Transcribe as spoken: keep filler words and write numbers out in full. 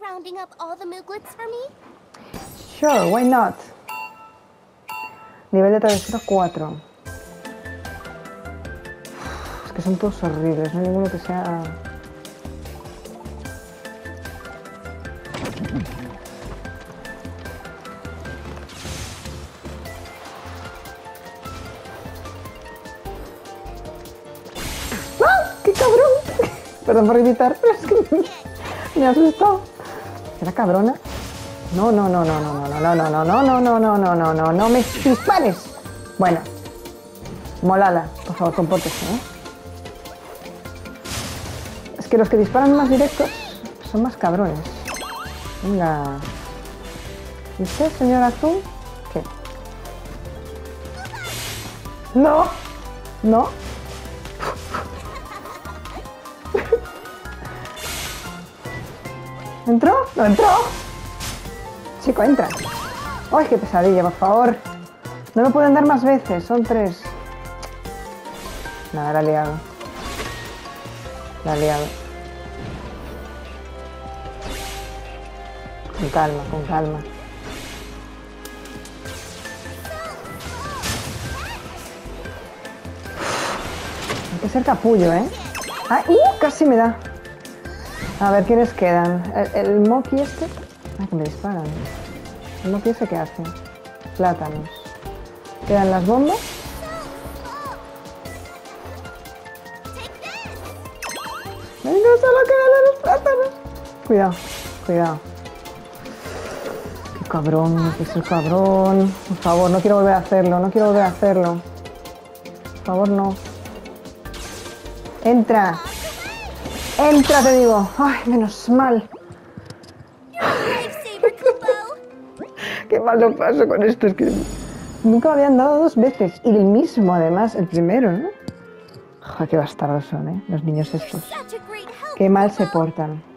rounding up all the Mooglets for me? Sure, why not? Nivel de travesura cuatro. Es que son todos horribles, no hay ninguno que sea... ¡Ah! ¡Qué cabrón! Perdón por gritar, pero es que me ha asustado. ¿Será cabrona? No, no, no, no, no, no, no, no, no, no, no, no, no, no, no, no, no me dispares. Bueno, molala, por favor, compórtese, ¿eh? Es que los que disparan más directos son más cabrones. Venga. ¿Y usted, señor azul? ¿Qué? No, no. ¿Entró? ¿No entró? Chico, entra. ¡Ay, qué pesadilla, por favor! No lo pueden dar más veces, son tres. Nada, la ha liado. La ha liado. Con calma, con calma. Hay que ser capullo, ¿eh? ¡Ah! ¡Uh! Casi me da. A ver, ¿quiénes quedan? ¿El, el Moki este? Ay, que me disparan. ¿El Moki ese qué hace? Plátanos. ¿Quedan las bombas? ¡Venga, solo quedan los plátanos! Cuidado, cuidado. ¡Qué cabrón! ¡Qué es el cabrón! Por favor, no quiero volver a hacerlo, no quiero volver a hacerlo. Por favor, no. ¡Entra! ¡Entra, te digo! ¡Ay, menos mal! ¡Qué mal lo paso con esto! Es que nunca me habían dado dos veces. Y el mismo, además, el primero, ¿no? ¡Ay, qué bastardos son, eh! Los niños estos. ¡Qué mal se portan!